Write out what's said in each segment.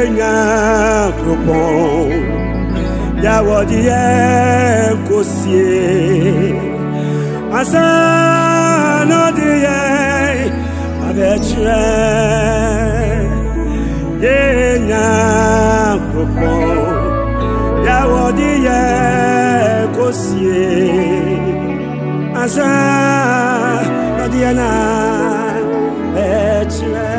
nya propon ya wodi ye kosie asa no di ye abetre ye nya propon ya wodi ye kosie asa no di na betre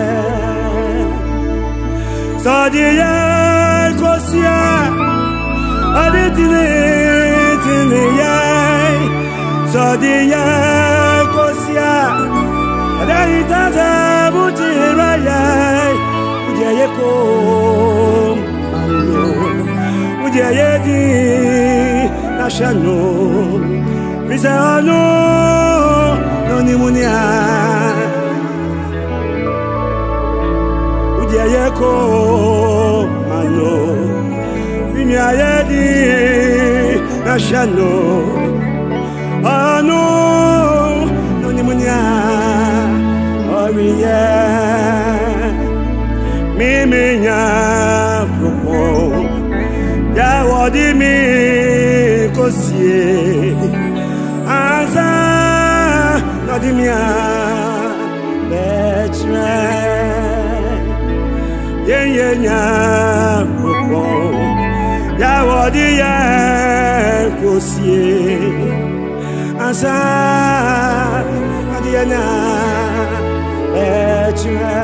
so di ye kosie aditine tine ye so di ye kosie adita ta butira ye uje ye ko alo uje ye di na shano bizano no ni munia uje ye ko alo bini ayedi na shano anu no ni munia oriye mi nya propon ya wodi mi kosie asa no di mia betre ye nya propon ya wodi ye kosie asa no di na betre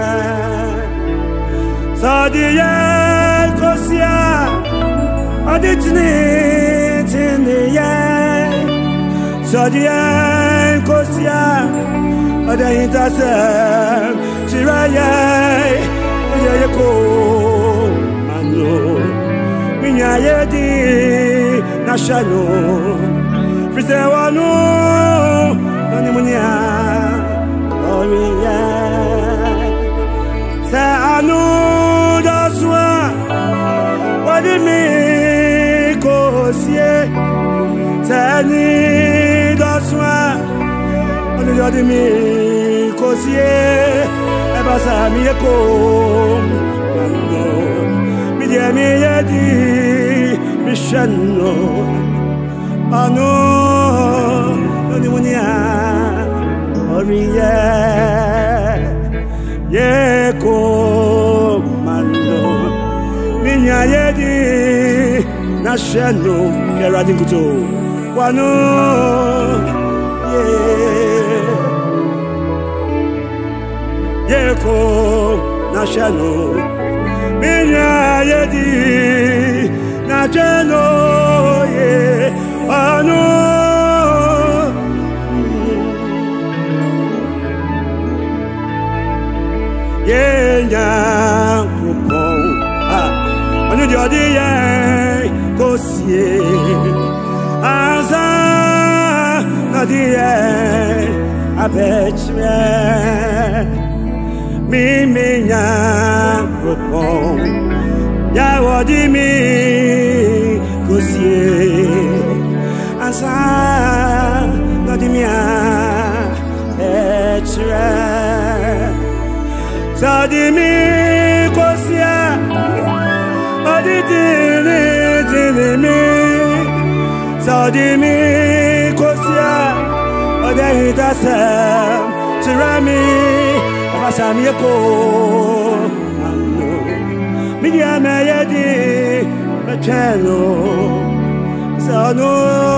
so di ye kosie aditine tine ye so di ye kosie adita se chiraye ye ko mano minya ye di na shano fise wanu nani munia oriye sa anu daswa wadi mi kosie sani daswa wadi mi kosie ebasa mi ko no mi di mi yedi mi shano anu nani munia oriye ye ko mano minya yedi na shano keradi kuto wanu ye ko na shano minya yedi na shano ye wanu ye nya propon anu jodi ye kosie asa na di ye abetre mi nya propon ya wodi mi kosie asa na di mia betre so di mi kosie aditine tine mi so di mi kosie adita se chirami abasa mi ko anu mi dia me yedi beteno so no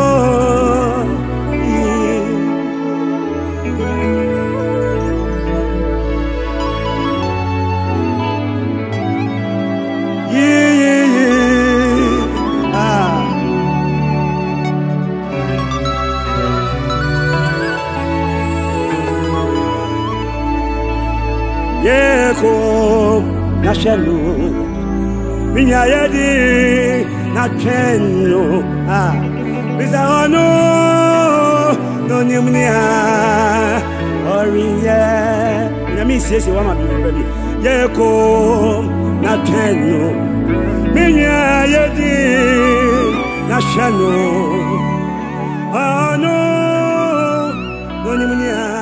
ko na shelo minya yedi na keno biza ono no nimnia oriye na mi sese wa ma bi ye ko na keno minya yedi na shelo ono no nimnia